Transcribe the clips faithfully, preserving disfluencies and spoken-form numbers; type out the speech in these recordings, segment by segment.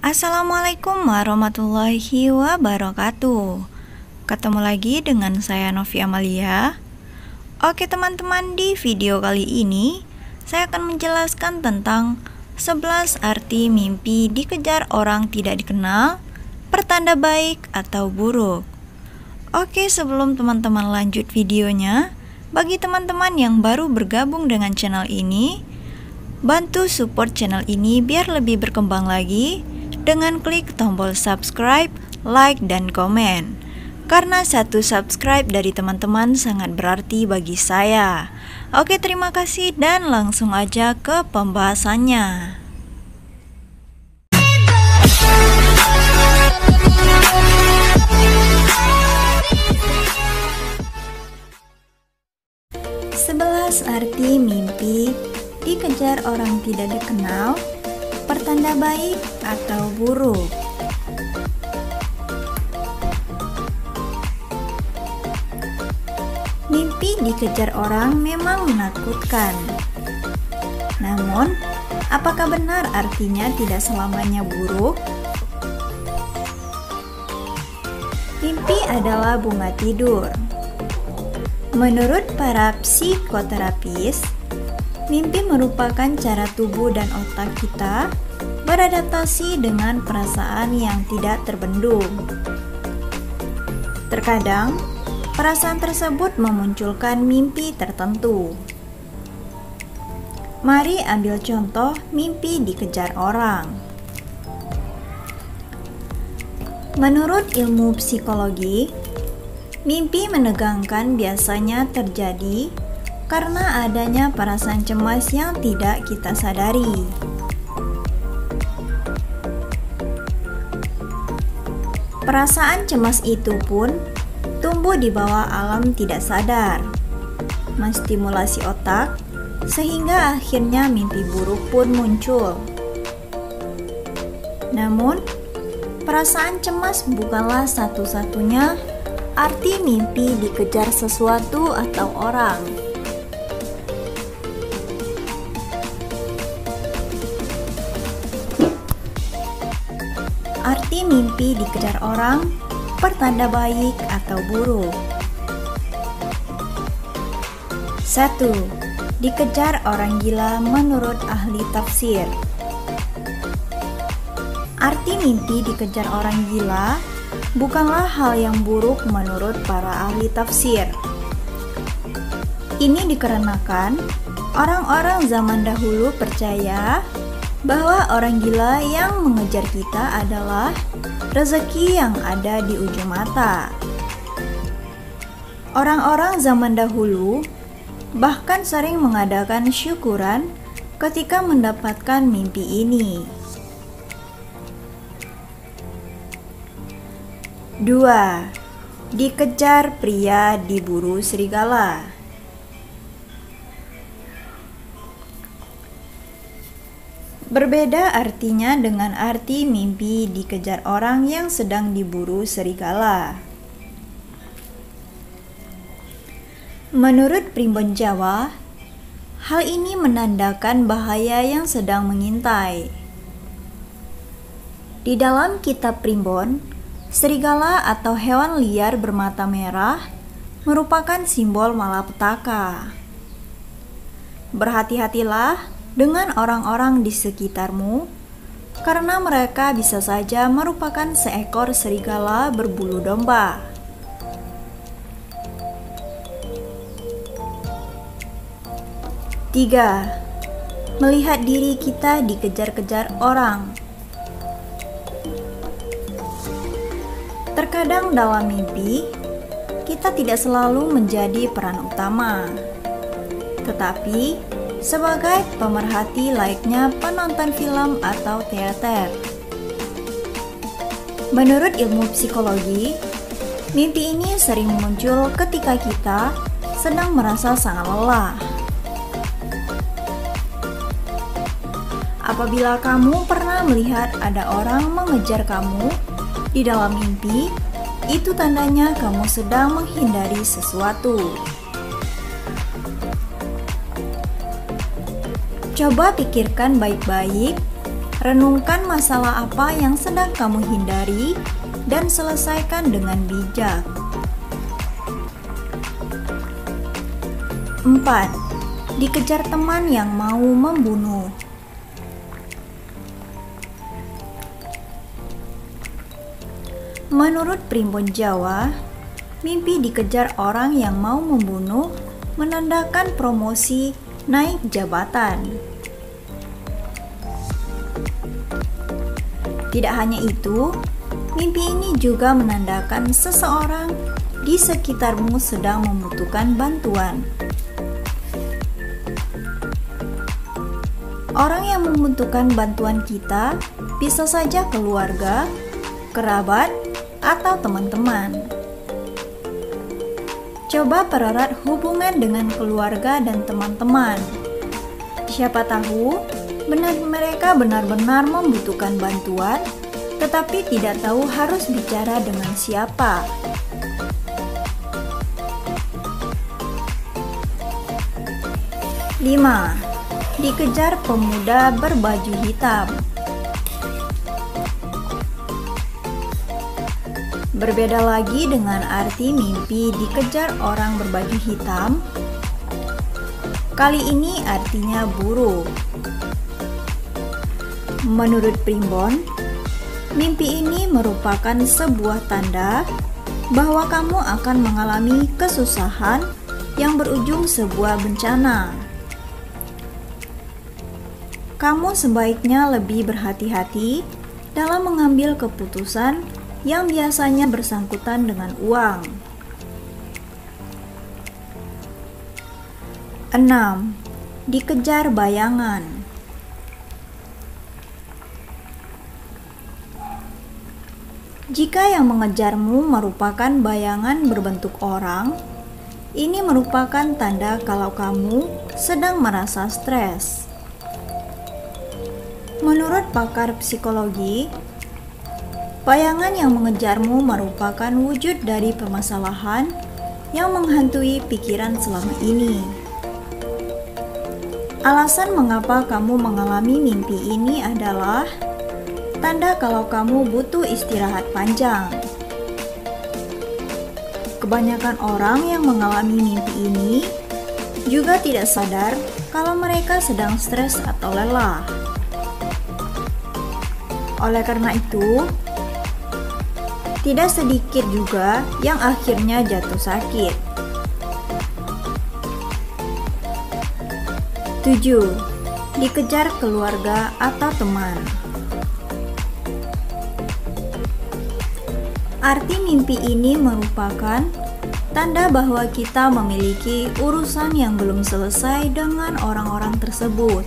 Assalamualaikum warahmatullahi wabarakatuh. Ketemu lagi dengan saya Novi Amalia. Oke teman-teman, di video kali ini saya akan menjelaskan tentang sebelas arti mimpi dikejar orang tidak dikenal, pertanda baik atau buruk. Oke, sebelum teman-teman lanjut videonya, bagi teman-teman yang baru bergabung dengan channel ini, bantu support channel ini biar lebih berkembang lagi dengan klik tombol subscribe, like, dan komen. Karena satu subscribe dari teman-teman sangat berarti bagi saya. Oke, terima kasih dan langsung aja ke pembahasannya. sebelas arti mimpi dikejar orang tidak dikenal, pertanda baik atau buruk. Mimpi dikejar orang memang menakutkan. Namun, apakah benar artinya tidak selamanya buruk? Mimpi adalah bunga tidur. Menurut para psikoterapis, mimpi merupakan cara tubuh dan otak kita beradaptasi dengan perasaan yang tidak terbendung. Terkadang, perasaan tersebut memunculkan mimpi tertentu. Mari ambil contoh mimpi dikejar orang. Menurut ilmu psikologi, mimpi menegangkan biasanya terjadi karena adanya perasaan cemas yang tidak kita sadari. Perasaan cemas itu pun tumbuh di bawah alam tidak sadar, menstimulasi otak, sehingga akhirnya mimpi buruk pun muncul. Namun, perasaan cemas bukanlah satu-satunya arti mimpi dikejar sesuatu atau orang. Arti mimpi dikejar orang, pertanda baik atau buruk. satu. Dikejar orang gila menurut ahli tafsir. Arti mimpi dikejar orang gila bukanlah hal yang buruk menurut para ahli tafsir. Ini dikarenakan orang-orang zaman dahulu percaya bahwa orang gila yang mengejar kita adalah rezeki yang ada di ujung mata. Orang-orang zaman dahulu bahkan sering mengadakan syukuran ketika mendapatkan mimpi ini. dua. Dikejar pria diburu serigala. Berbeda artinya dengan arti mimpi dikejar orang yang sedang diburu serigala. Menurut Primbon Jawa, hal ini menandakan bahaya yang sedang mengintai. Di dalam kitab Primbon, serigala atau hewan liar bermata merah merupakan simbol malapetaka. Berhati-hatilah dengan orang-orang di sekitarmu, karena mereka bisa saja merupakan seekor serigala berbulu domba. tiga. Melihat diri kita dikejar-kejar orang. Terkadang dalam mimpi, kita tidak selalu menjadi peran utama, tetapi sebagai pemerhati layaknya penonton film atau teater. Menurut ilmu psikologi, mimpi ini sering muncul ketika kita sedang merasa sangat lelah. Apabila kamu pernah melihat ada orang mengejar kamu di dalam mimpi, itu tandanya kamu sedang menghindari sesuatu. Coba pikirkan baik-baik Renungkan masalah apa yang sedang kamu hindari dan selesaikan dengan bijak. Empat. Dikejar teman yang mau membunuh. Menurut Primbon Jawa, mimpi dikejar orang yang mau membunuh menandakan promosi naik jabatan. Tidak hanya itu, mimpi ini juga menandakan seseorang di sekitarmu sedang membutuhkan bantuan. Orang yang membutuhkan bantuan kita bisa saja keluarga, kerabat, atau teman-teman. Coba pererat hubungan dengan keluarga dan teman-teman. Siapa tahu benar mereka benar-benar membutuhkan bantuan, tetapi tidak tahu harus bicara dengan siapa. Lima. Dikejar pemuda berbaju hitam. Berbeda lagi dengan arti mimpi dikejar orang berbaju hitam. Kali ini artinya buruk. Menurut Primbon, mimpi ini merupakan sebuah tanda bahwa kamu akan mengalami kesusahan yang berujung sebuah bencana. Kamu sebaiknya lebih berhati-hati dalam mengambil keputusan yang biasanya bersangkutan dengan uang. Enam. Dikejar bayangan. Jika yang mengejarmu merupakan bayangan berbentuk orang, ini merupakan tanda kalau kamu sedang merasa stres. Menurut pakar psikologi, bayangan yang mengejarmu merupakan wujud dari permasalahan yang menghantui pikiran selama ini. Alasan mengapa kamu mengalami mimpi ini adalah tanda kalau kamu butuh istirahat panjang. Kebanyakan orang yang mengalami mimpi ini juga tidak sadar kalau mereka sedang stres atau lelah. Oleh karena itu, tidak sedikit juga yang akhirnya jatuh sakit. Tujuh. Dikejar keluarga atau teman. Arti mimpi ini merupakan tanda bahwa kita memiliki urusan yang belum selesai dengan orang-orang tersebut.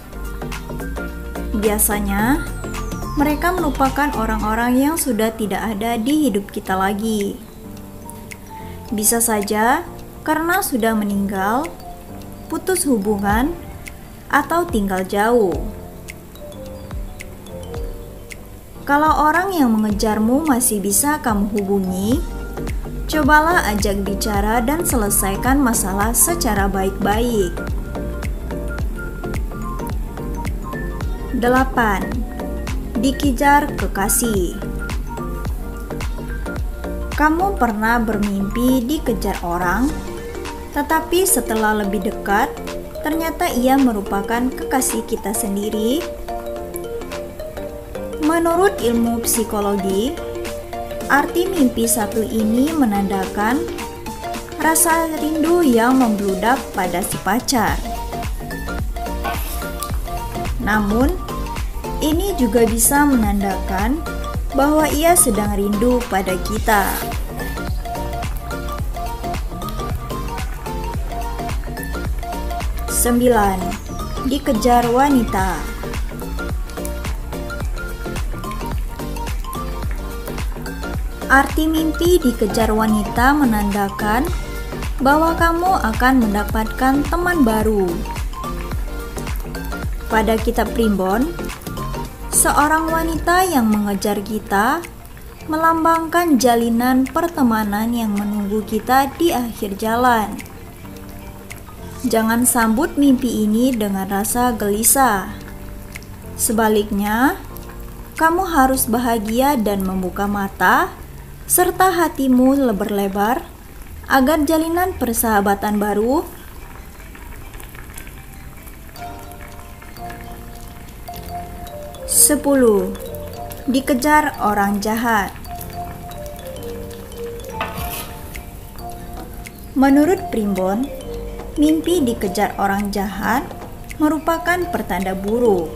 Biasanya, mereka merupakan orang-orang yang sudah tidak ada di hidup kita lagi. Bisa saja karena sudah meninggal, putus hubungan, atau tinggal jauh. Kalau orang yang mengejarmu masih bisa kamu hubungi, cobalah ajak bicara dan selesaikan masalah secara baik-baik. Delapan. Dikejar kekasih. Kamu pernah bermimpi dikejar orang, tetapi setelah lebih dekat, ternyata ia merupakan kekasih kita sendiri. Menurut ilmu psikologi, arti mimpi satu ini menandakan rasa rindu yang membludak pada si pacar. Namun, ini juga bisa menandakan bahwa ia sedang rindu pada kita. Sembilan. Dikejar wanita. Arti mimpi dikejar wanita menandakan bahwa kamu akan mendapatkan teman baru. Pada kitab Primbon, seorang wanita yang mengejar kita melambangkan jalinan pertemanan yang menunggu kita di akhir jalan. Jangan sambut mimpi ini dengan rasa gelisah. Sebaliknya, kamu harus bahagia dan membuka mata serta hatimu lebar-lebar agar jalinan persahabatan baru sepuluh. Dikejar orang jahat. Menurut Primbon, mimpi dikejar orang jahat merupakan pertanda buruk.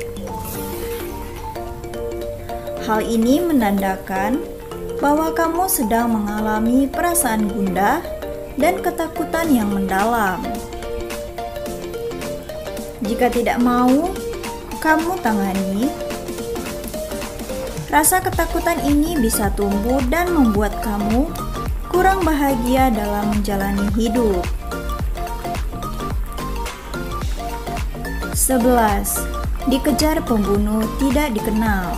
Hal ini menandakan bahwa kamu sedang mengalami perasaan gundah dan ketakutan yang mendalam. Jika tidak mau kamu tangani, rasa ketakutan ini bisa tumbuh dan membuat kamu kurang bahagia dalam menjalani hidup. sebelas. Dikejar pembunuh tidak dikenal.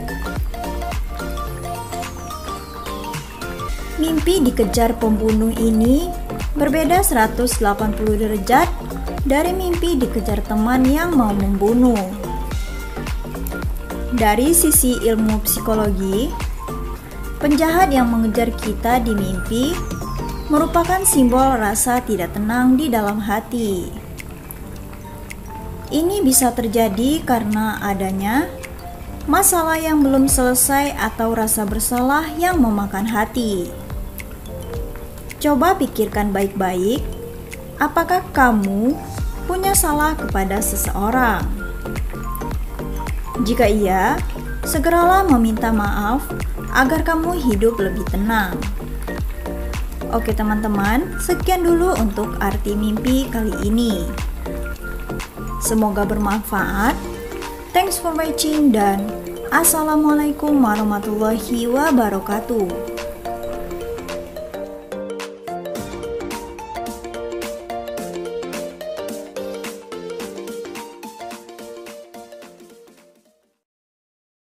Mimpi dikejar pembunuh ini berbeda seratus delapan puluh derajat dari mimpi dikejar teman yang mau membunuh. Dari sisi ilmu psikologi, penjahat yang mengejar kita di mimpi merupakan simbol rasa tidak tenang di dalam hati. Ini bisa terjadi karena adanya masalah yang belum selesai atau rasa bersalah yang memakan hati. Coba pikirkan baik-baik, apakah kamu punya salah kepada seseorang? Jika iya, segeralah meminta maaf agar kamu hidup lebih tenang. Oke teman-teman, sekian dulu untuk arti mimpi kali ini. Semoga bermanfaat. Thanks for watching dan Assalamualaikum warahmatullahi wabarakatuh.